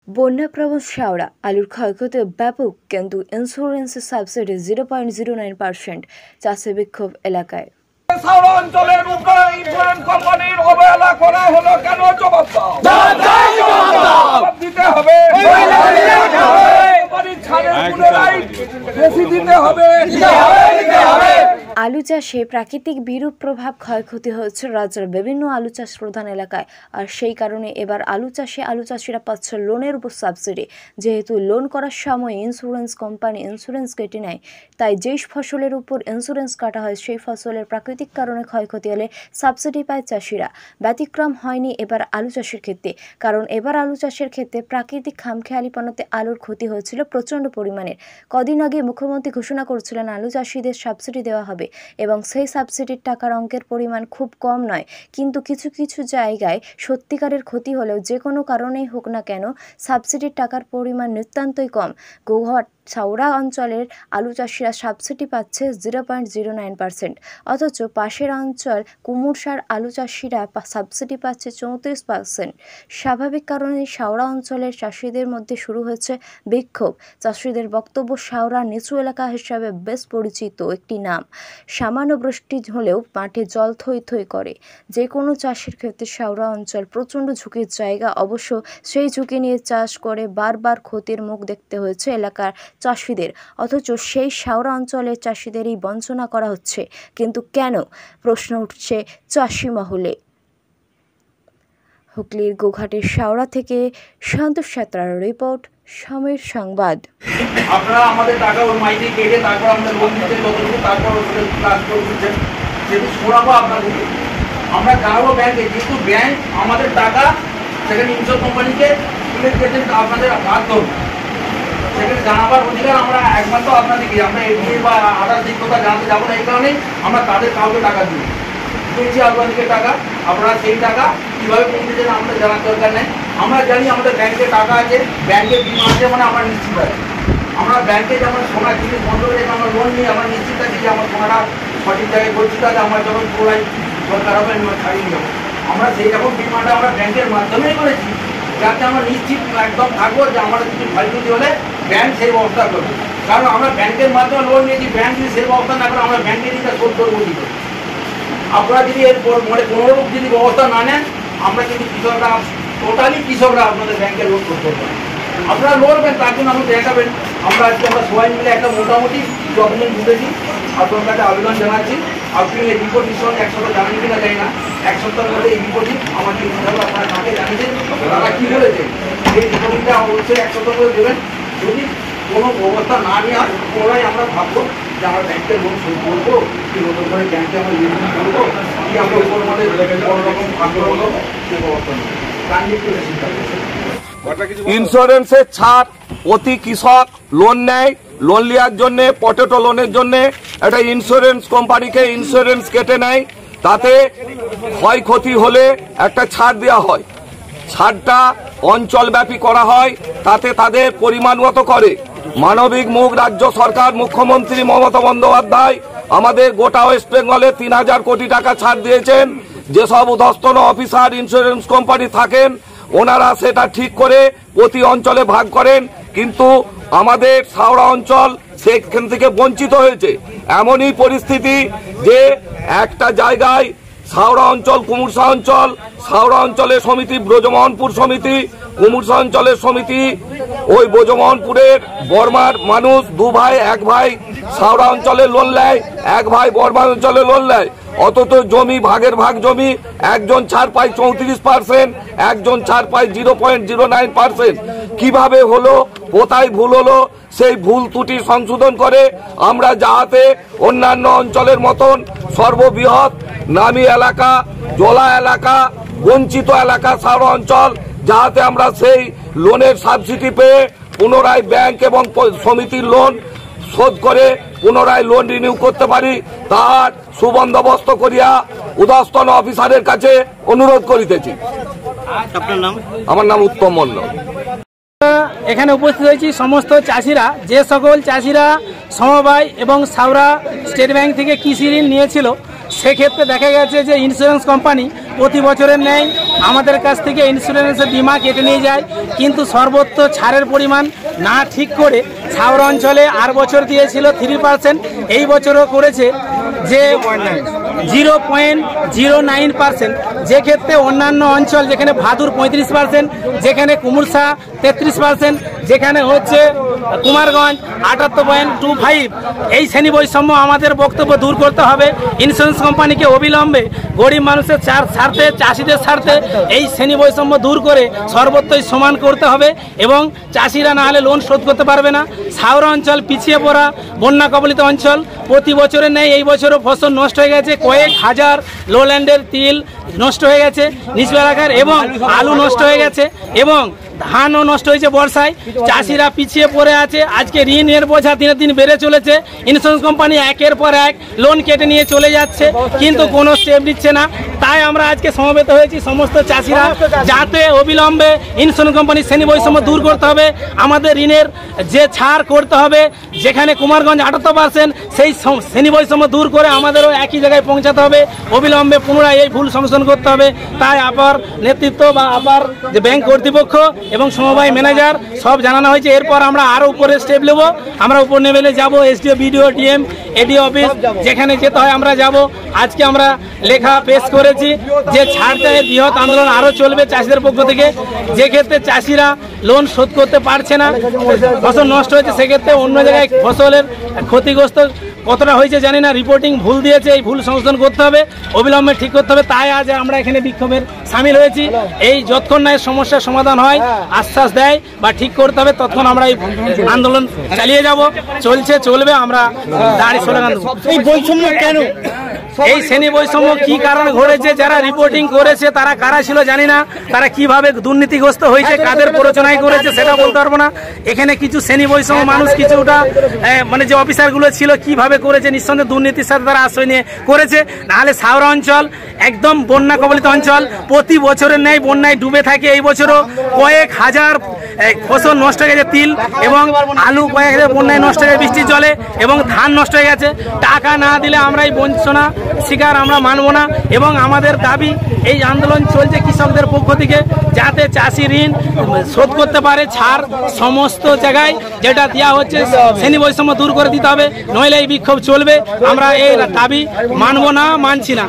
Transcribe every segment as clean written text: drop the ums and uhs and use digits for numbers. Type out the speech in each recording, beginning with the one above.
বন্যাপ্রবণ শাওড়া আলুর ক্ষয়ক্ষতি ব্যাপক, কিন্তু ইন্স্যুরেন্সের সাবসিডি 0.09%। চাষে বিক্ষোভ এলাকায়। শাওড়া অঞ্চলের উপরে ইন্স্যুরেন্স কোম্পানির অবহেলা করা হলো কেন? জবাব দিতে হবে। আলু চাষে প্রাকৃতিক বিরূপ প্রভাব, ক্ষয়ক্ষতি হচ্ছে রাজ্যের বিভিন্ন আলু চাষ প্রধান এলাকায়। আর সেই কারণে এবার আলু চাষিরা পাচ্ছে লোনের উপর সাবসিডি। যেহেতু লোন করার সময় ইন্স্যুরেন্স কোম্পানি ইন্স্যুরেন্স কেটে নেয়, তাই যেই ফসলের উপর ইন্স্যুরেন্স কাটা হয় সেই ফসলের প্রাকৃতিক কারণে ক্ষয়ক্ষতি হলে সাবসিডি পায় চাষিরা। ব্যতিক্রম হয়নি এবার আলু চাষের ক্ষেত্রে, কারণ এবার আলু চাষের ক্ষেত্রে প্রাকৃতিক খামখেয়ালিপনাতে আলুর ক্ষতি হয়েছিল প্রচণ্ড পরিমাণের। কদিন আগে মুখ্যমন্ত্রী ঘোষণা করেছিলেন আলু চাষিদের সাবসিডি দেওয়া হবে, এবং সেই সাবসিডির টাকার অঙ্কের পরিমাণ খুব কম নয়। কিন্তু কিছু কিছু জায়গায় সত্যিকারের ক্ষতি হলেও যে কোনো কারণেই হোক না কেন সাবসিডির টাকার পরিমাণ নিতান্তই কম। গোঘাট শাওড়া অঞ্চলের আলু চাষিরা সাবসিডি পাচ্ছে 0.09%, অথচ পাশের অঞ্চল কুমুরসার আলু চাষিরা সাবসিডি পাচ্ছে 34%। স্বাভাবিক কারণে শাওড়া অঞ্চলের চাষিদের মধ্যে শুরু হয়েছে বিক্ষোভ। চাষিদের বক্তব্য, শাওড়া নিচু এলাকা হিসাবে বেশ পরিচিত একটি নাম। সামান্য বৃষ্টি হলেও মাঠে জল থই থই করে। যে কোনো চাষের ক্ষেত্রে শাওড়া অঞ্চল প্রচণ্ড ঝুঁকির জায়গা। অবশ্য সেই ঝুঁকি নিয়ে চাষ করে বারবার ক্ষতির মুখ দেখতে হয়েছে এলাকার চাষিদের, অথচ সেই শাওড়া অঞ্চলের চাষিদেরই বঞ্চনা করা হচ্ছে। কিন্তু কেন, প্রশ্ন উঠছে চাষি মহলে। হুগলির গোঘাটের শাওড়া থেকে সন্তোষ সাঁতরার রিপোর্ট, সময়ের সংবাদ। আপনারা আমাদের টাকা ওর মাইনে কেটে তারপর আমাদের লোন দিতে যতটুকু, তারপর কাজ করে দিচ্ছেন, সেটি শোনাবো আপনাদেরকে। আমরা জানাবো ব্যাংকে, যেহেতু ব্যাংক আমাদের টাকা সেখানে ইন্স্যুরেন্স কোম্পানিকে তুলে দিয়েছেন আপনাদের মাধ্যমে, সেখানে জানাবার অধিকার আমরা একমাত্র আপনাদেরকে। আমরা এডিএ বা আদার দিক কথা জানাতে যাবো না, এই কারণেই আমরা তাদের কাউকে টাকা দিয়েছি আপনাদেরকে টাকা। আপনারা সেই টাকা কীভাবে পৌঁছেছেন আমাদের জানার দরকার নেই। আমরা জানি আমাদের ব্যাংকে টাকা আছে, ব্যাংকে বিমা আছে, মানে আমরা নিশ্চিত আছি। আমরা ব্যাংকে যেমন সোনা জিনিস বন্ধ করে আমরা লোন নিয়ে আমরা নিশ্চিত আছি যে আমার সোনাটা সঠিক জায়গায় গচ্ছিত আছে, আমরা যখন পুরাই দরকার হবে আমরা ছাড়িয়ে যাবো। আমরা সেই রকম বিমাটা আমরা ব্যাংকের মাধ্যমেই করেছি, যাতে আমরা নিশ্চিত একদম থাকবো যে আমাদের কিছু ক্ষয়ক্ষতি হলে ব্যাংক সেই ব্যবস্থা করবে। কারণ আমরা ব্যাংকের মাধ্যমে লোন নিয়েছি, ব্যাংক যদি সেই ব্যবস্থা না করে আমরা ব্যাংকে দিতে শোধ করবো কি করে? আপনারা যদি এরপর মানে কোনোরূপ যদি ব্যবস্থা না নেন, আমরা কিন্তু কৃষকরা আপনাদের ব্যাংকে লোন করতে পারবেন। আপনারা লোন নেবেন, তার জন্য আমাকে দেখাবেন। আমরা সবাই মিলে একটা মোটামুটি ডকুমেন্ট বুঝেছি, আপনার কাছে আবেদন জানাচ্ছি। আপনি এই রিপোর্ট নিশ্চয় এক সপ্তাহ জানেন কিনা যায় না, এক সপ্তাহের মধ্যে এই রিপোর্টই আমাকে আপনারা কাকে জানিয়েছেন, তারা কী বলেছে, এই রিপোর্টিংটা অবশ্যই এক সপ্তাহ করে দেবেন। যদি কোনো ব্যবস্থা না নেওয়া হয়, পুনরায় আমরা ভাববো যে আমরা ব্যাংকের লোন শোধ করবো, কি নতুন করে ব্যাংকে আমরা ইউজ করবো, কি আমরা উপর আমাদের কোনো রকম আগ্রহ হলো সে ব্যবস্থা নেই। ইন্স্যুরেন্সের ছাড় প্রতি কৃষক লোন নেয়, লোন নেওয়ার জন্য পটেটো লোনের জন্য একটা ইন্স্যুরেন্স কোম্পানিকে ইন্স্যুরেন্স কেটে নেয়, তাতে ক্ষয়ক্ষতি হলে একটা ছাড় দেওয়া হয়। ছাড়টা অঞ্চলব্যাপী করা হয়, তাতে তাদের পরিমাণ মতো করে। মানবিক মুখ রাজ্য সরকার, মুখ্যমন্ত্রী মমতা বন্দ্যোপাধ্যায় আমাদের গোটা ওয়েস্ট বেঙ্গলে 3000 কোটি টাকা ছাড় দিয়েছেন। যেসব উধস্তন অফিসার ইন্স্যুরেন্স কোম্পানি থাকেন, ওনারা সেটা ঠিক করে প্রতি অঞ্চলে ভাগ করেন, কিন্তু আমাদের শাওড়া অঞ্চল সেখান থেকে বঞ্চিত হয়েছে। এমনই পরিস্থিতি যে একটা জায়গায় শাওড়া অঞ্চল, কুমুরসা অঞ্চল, শাওড়া অঞ্চলের সমিতি ব্রজমোহনপুর সমিতি, কুমুরসা অঞ্চলের সমিতি, ওই ব্রজমোহনপুরের বর্মার মানুষ, দু ভাই এক ভাই শাওড়া অঞ্চলে লোন নেয়, এক ভাই বর্মা অঞ্চলে লোন নেয়। অথচ জমি ভাগের ভাগ জমি, একজন ছাড় পায় 34%, একজন ছাড় পায় 0.09%। কিভাবে হলো, কোথায় ভুল হলো, সেই ভুল ত্রুটি সংশোধন করে আমরা যাতে অন্যান্য অঞ্চলের মতন সর্ববৃহৎ নামী এলাকা, জলা এলাকা, বঞ্চিত এলাকা শাওড়া অঞ্চল, যাতে আমরা সেই লোনের সাবসিডি পেয়ে পুনরায় ব্যাংক এবং সমিতির লোন শোধ করে পুনরায় লোন রিনিউ করতে পারি, তার সুবন্দোবস্ত করিয়া উদস্তন অফিসারের কাছে অনুরোধ করিতেছি। আপনার নাম? আমার নাম উত্তম মন্ডল। এখানে উপস্থিত হয়েছি সমস্ত চাষিরা, যে সকল চাষিরা সমবায় এবং শাওড়া স্টেট ব্যাংক থেকে কৃষি ঋণ নিয়েছিল, সেক্ষেত্রে দেখা গেছে যে ইন্স্যুরেন্স কোম্পানি প্রতি বছরের নেয় আমাদের কাছ থেকে ইন্স্যুরেন্সের বিমা কেটে নিয়ে যায়, কিন্তু সর্বোচ্চ ছাড়ের পরিমাণ না ঠিক করে হাওড়া অঞ্চলে আর বছর দিয়েছিল 3%, এই বছরও করেছে যে 0.09%, যে ক্ষেত্রে অন্যান্য অঞ্চল যেখানে ভাদুর 35%, যেখানে কুমুরসা 33%, যেখানে হচ্ছে কুমারগঞ্জ 78.25, এই শ্রেণী বৈষম্য আমাদের বক্তব্য দূর করতে হবে। ইন্স্যুরেন্স কোম্পানিকে অবিলম্বে গরিব মানুষের স্বার্থে, চাষিদের স্বার্থে এই শ্রেণী বৈষম্য দূর করে সর্বত্রই সমান করতে হবে, এবং চাষিরা না হলে লোন শোধ করতে পারবে না। হাওড়া অঞ্চল পিছিয়ে পড়া বন্যা কবলিত অঞ্চল, প্রতি বছরের নেই এই বছরও ফসল নষ্ট হয়ে গেছে, কয়েক হাজার লোল্যান্ডের তিল নষ্ট হয়ে গেছে নিচু এলাকার, এবং আলু নষ্ট হয়ে গেছে, এবং ধানও নষ্ট হয়েছে বর্ষায়। চাষিরা পিছিয়ে পড়ে আছে, আজকে ঋণের বোঝা দিনের দিন বেড়ে চলেছে। ইন্স্যুরেন্স কোম্পানি একের পর এক লোন কেটে নিয়ে চলে যাচ্ছে, কিন্তু কোনো স্টেপ নিচ্ছে না। তাই আমরা আজকে সমবেত হয়েছি সমস্ত চাষিরা, যাতে অবিলম্বে ইন্স্যুরেন্স কোম্পানির শ্রেণী বৈষম্য দূর করতে হবে, আমাদের ঋণের যে ছাড় করতে হবে, যেখানে কুমারগঞ্জ 78%, সেই শ্রেণী বৈষম্য দূর করে আমাদেরও একই জায়গায় পৌঁছাতে হবে, অবিলম্বে পুনরায় এই ভুল সংশোধন করতে হবে। তাই আপার নেতৃত্ব বা আপার যে ব্যাংক কর্তৃপক্ষ এবং সমবায় ম্যানেজার সব জানানো হয়েছে। এরপর আমরা আরও উপরে স্টেপ নেব, আমরা উপর লেভেলে যাব, SDO, BDO, DM, ADO office, যেখানে যেতে হয় আমরা যাব। আজকে আমরা লেখা পেশ করেছি যে ছাড় চাই, বৃহৎ আন্দোলন আরও চলবে চাষিদের পক্ষ থেকে। যে ক্ষেত্রে চাষিরা লোন শোধ করতে পারছে না, ফসল নষ্ট হয়েছে, সেক্ষেত্রে অন্য জায়গায় ফসলের ক্ষতিগ্রস্ত কতটা হয়েছে জানি না, রিপোর্টিং ভুল দিয়েছে, এই ভুল সংশোধন করতে হবে, অবিলম্বে ঠিক করতে হবে। তাই আজ আমরা এখানে বিক্ষোভের সামিল হয়েছি। এই যতক্ষণ না সমস্যার সমাধান হয়, আশ্বাস দেয় বা ঠিক করতে হবে, ততক্ষণ আমরা এই আন্দোলন চালিয়ে যাব। চলবে, আমরা দাঁড়িয়ে স্লোগান দেব। এই বৈষম্য কেন? এই শ্রেণী বৈষম্য কি কারণে ঘটেছে, যারা রিপোর্টিং করেছে তারা কারা ছিল জানি না, তারা কিভাবে দুর্নীতিগ্রস্ত হয়েছে, কাদের প্ররোচনায় করেছে সেটা বলতে পারবো না। এখানে কিছু শ্রেণী বৈষম্য মানুষ কিছুটা মানে যে অফিসারগুলো ছিল কিভাবে করেছে, নিঃসন্দেহে দুর্নীতির সাথে তারা আশ্রয় নিয়ে করেছে। নাহলে হাওড়া অঞ্চল একদম বন্যা কবলিত অঞ্চল, প্রতি বছরের ন্যায় বন্যায় ডুবে থাকে। এই বছরও কয়েক হাজার ফসল নষ্ট হয়ে গেছে, তিল এবং আলু কয়েক হাজার বন্যায় নষ্ট হয়ে গেছে বৃষ্টির জলে, এবং ধান নষ্ট হয়ে গেছে। টাকা না দিলে আমরা এই বঞ্চনা শিকার আমরা মানব না, এবং আমাদের দাবি এই আন্দোলন চলছে কৃষকদের পক্ষ থেকে, যাতে চাষি ঋণ শোধ করতে পারে। ছাড় সমস্ত জায়গায় যেটা দেওয়া হচ্ছে শ্রেণী বৈষম্য দূর করে দিতে হবে, নইলে এই বিক্ষোভ চলবে। আমরা এই দাবি মানব না, মানছি না।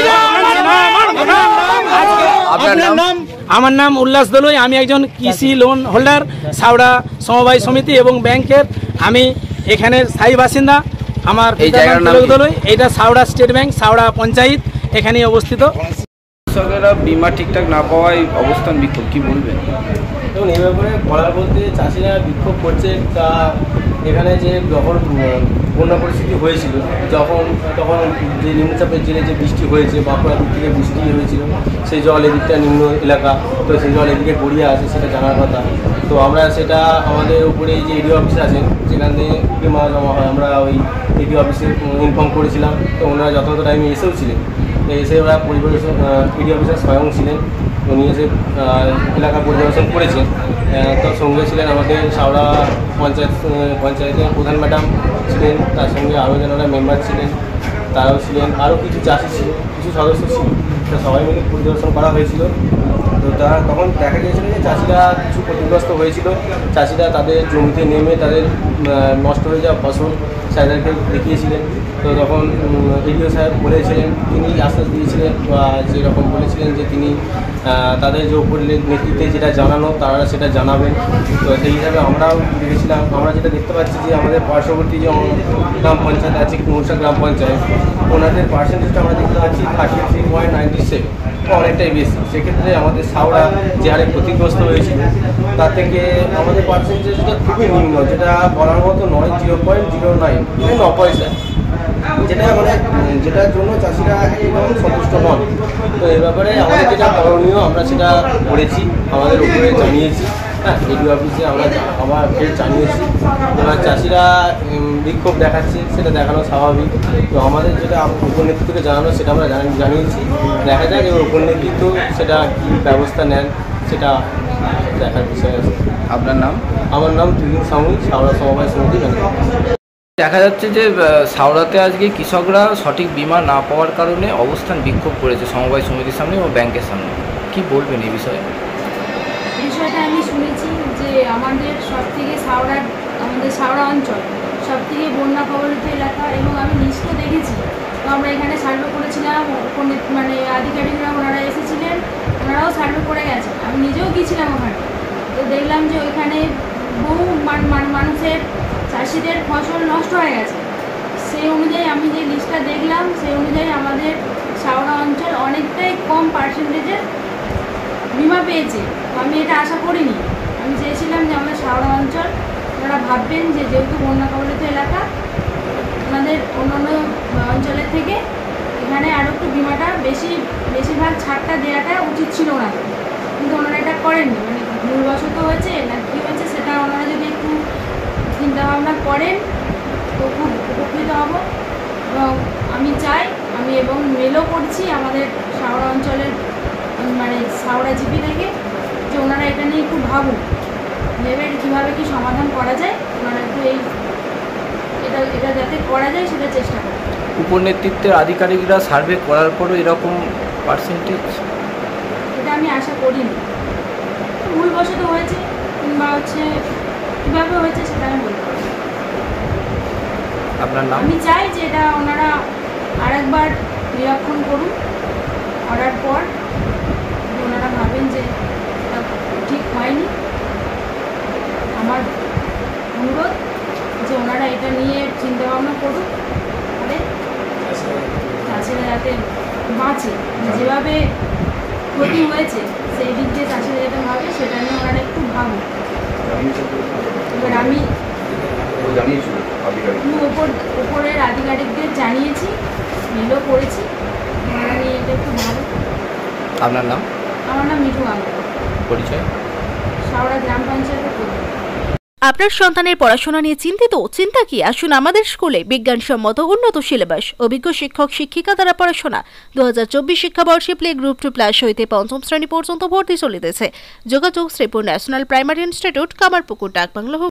আমার নাম উল্লাস দলুই, আমি একজন কৃষি লোন হোল্ডার, হাওড়া সমবায় সমিতি এবং ব্যাংকের আমি এখানে স্থায়ী বাসিন্দা। আমার এই জায়গার নাম দলুই, এটা হাওড়া স্টেট ব্যাংক, হাওড়া পঞ্চায়েত, এখানেই অবস্থিত। কৃষকেরা বিমা ঠিকঠাক না পাওয়ায় অবস্থান বিক্ষোভ, কি বলবেন? এবং এই ব্যাপারে বলার বলতে চাষিরা বিক্ষোভ করছে। তা এখানে যে যখন বন্যা পরিস্থিতি হয়েছিল, তখন যে নিম্নচাপের জেলে যে বৃষ্টি হয়েছে, বাঁকুড়া দিক থেকে বৃষ্টি হয়েছিল, সেই জল এদিকটা নিম্ন এলাকা, তো সেই জল এদিকে গড়িয়ে আসে, সেটা জানার কথা। তো আমরা সেটা আমাদের উপরে যে এডিও অফিস আছেন, যেখানে বিমা জমা হয়, আমরা ওই এডিও অফিসে ইনফর্ম করেছিলাম। তো ওনারা যথাযথ টাইমে এসেও ছিলেন, এসে ওরা পরিদর্শন, এডিও অফিসার স্বয়ং ছিলেন, উনি এসে এলাকা পরিদর্শন করেছেন। তার সঙ্গে ছিলেন আমাদের হাওড়া পঞ্চায়েতের প্রধান ম্যাডাম ছিলেন, তার সঙ্গে আরও যারা মেম্বার ছিলেন তারাও ছিলেন, আরও কিছু চাষি ছিল, কিছু সদস্য ছিল। তো সবাই মিলে পরিদর্শন করা হয়েছিল। তো তখন দেখা গিয়েছিল যে চাষিরা কিছু ক্ষতিগ্রস্ত হয়েছিল। চাষিরা তাদের জমিতে নেমে তাদের নষ্ট হয়ে যাওয়া ফসল স্যারদেরকে দেখিয়েছিলেন। তো তখন এডিও সাহেব বলেছিলেন, তিনি আশ্বাস দিয়েছিলেন বা যেরকম বলেছিলেন যে তিনি তাদের যে উপর নেতৃত্বে যেটা জানানো তারা সেটা জানাবেন। তো সেই হিসাবে আমরাও দেখেছিলাম। আমরা যেটা দেখতে পাচ্ছি যে আমাদের পার্শ্ববর্তী যে গ্রাম পঞ্চায়েত আছে, কুমুরসা গ্রাম পঞ্চায়েত, ওনাদের পার্সেন্টেজটা আমরা দেখতে পাচ্ছি 33.97, অনেকটাই বেশি। সেক্ষেত্রে আমাদের হাওড়া যে হারে ক্ষতিগ্রস্ত হয়েছিল তার থেকে আমাদের পার্সেন্টেজটা খুবই নিম্ন, যেটা বলার মতো নয়, 0.09, 9 পয়সা, যেটার জন্য চাষিরা একদম সন্তুষ্ট নন। তো এই ব্যাপারে আমাদের যেটা করণীয় আমরা সেটা করেছি, আমাদের উপরে জানিয়েছি। হ্যাঁ, এডিও অফিসে আমরা আবার ফের জানিয়েছি। এবার চাষিরা বিক্ষোভ দেখাচ্ছে, সেটা দেখানো স্বাভাবিক। তো আমাদের যেটা উপনেতৃত্বকে জানানো সেটা আমরা জানিয়েছি। দেখা যায় এবার উপনেতৃত্ব সেটা কী ব্যবস্থা নেন সেটা দেখার বিষয় আছে। আপনার নাম? আমার নাম তুহিন সামুই, হাওড়া সমবায় সমিতি ম্যানেজার। দেখা যাচ্ছে যে সাউরাতে আজকে কৃষকরা সঠিক বীমা না পাওয়ার কারণে অবস্থান বিক্ষোভ করেছে সমবায় সমিতির সামনে ও ব্যাংকের সামনে, কি বলবেন এই বিষয়ে? বিষয়টা আমি শুনেছি যে আমাদের সাউরা অঞ্চল সব থেকে বন্যা কবলিত এলাকা, এবং আমি লিস্টও দেখেছি। তো আমরা এখানে সার্ভে করেছিলাম, মানে আধিকারিকরা ওনারা এসেছিলেন, ওনারাও সার্ভে করে গেছেন, আমি নিজেও গিয়েছিলাম ওখানে। তো দেখলাম যে ওইখানে বহু মানুষের চাষিদের ফসল নষ্ট হয়ে গেছে। সেই অনুযায়ী আমি যে লিস্টটা দেখলাম সেই অনুযায়ী আমাদের সাউরা অঞ্চল অনেকটাই কম পার্সেন্টেজের বিমা পেয়েছে। তো আমি এটা আশা করিনি। আমি চেয়েছিলাম যে আমাদের সাউরা অঞ্চল ওনারা ভাববেন যে যেহেতু বন্যা কবলিত এলাকা, ওনাদের অন্যান্য অঞ্চলের থেকে এখানে আরও একটু বিমাটা বেশিরভাগ ছাড়টা দেওয়াটা উচিত ছিল ওনাদের, কিন্তু ওনারা এটা করেননি। মানে ভুলবশত হয়েছে না কী হয়েছে সেটা ওনারা যদি একটু চিন্তাভাবনা করেন তো খুব উপকৃত হব। এবং আমি চাই, আমি এবং মেলও করছি আমাদের সাউরা অঞ্চলের মানে সাউরা জিপি থেকে, যে ওনারা এটা নিয়ে একটু ভাবুন, ভেবে কীভাবে কি সমাধান করা যায়, ওনারা একটু এটা যাতে করা যায় সেটা চেষ্টা করে। উপনেতৃত্বের আধিকারিকরা সার্ভে করার পরও এরকম পার্সেন্টেজ, এটা আমি আশা করিনি। ভুলবশত হয়েছে কিংবা কীভাবে হয়েছে সেটা আমি বলতে পারি। আপনার নাম? আমি চাই যে এটা ওনারা আরেকবার নিরীক্ষণ করুন, করার পর ওনারা ভাবেন যে এটা ঠিক হয়নি। আমার অনুরোধ যে ওনারা এটা নিয়ে চিন্তাভাবনা করুন, করে চাষিরা যাতে বাঁচে, যেভাবে ক্ষতি হয়েছে সেই দিক দিয়ে চাষিরা যাতে ভাবে সেটা নিয়ে ওনারা একটু ভাবুন। এবার আমি উপরের আধিকারিকদের জানিয়েছি, মেলও করেছি, ওনারা নিয়ে এটা একটু ভাবুন। আপনার নাম? আমার নাম মিঠু গাঙ্গুলি, পরিচয়? সাউরা গ্রাম পঞ্চায়েতের প্রধান। আপনার সন্তানের পড়াশোনা নিয়ে চিন্তিত? চিন্তা কি, আসুন আমাদের স্কুলে। বিজ্ঞানসম্মত উন্নত সিলেবাস, অভিজ্ঞ শিক্ষক শিক্ষিকা দ্বারা পড়াশোনা। 2024 শিক্ষাবর্ষে প্লে গ্রুপ 2+ হইতে 5ম শ্রেণী পর্যন্ত ভর্তি চলিতেছে। যোগাযোগ Sripur national primary institute, Kamarpukur, ডাকবাংলো।